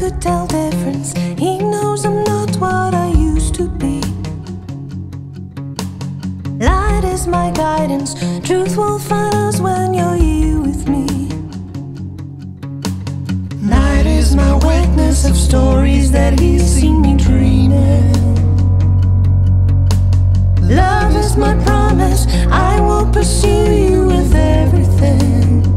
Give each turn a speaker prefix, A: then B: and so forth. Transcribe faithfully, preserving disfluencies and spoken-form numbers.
A: could tell difference. He knows I'm not what I used to be. Light is my guidance. Truth will find us when you're here with me. Night is my witness of stories that he's seen me dreaming. Love is my promise. I will pursue you with everything.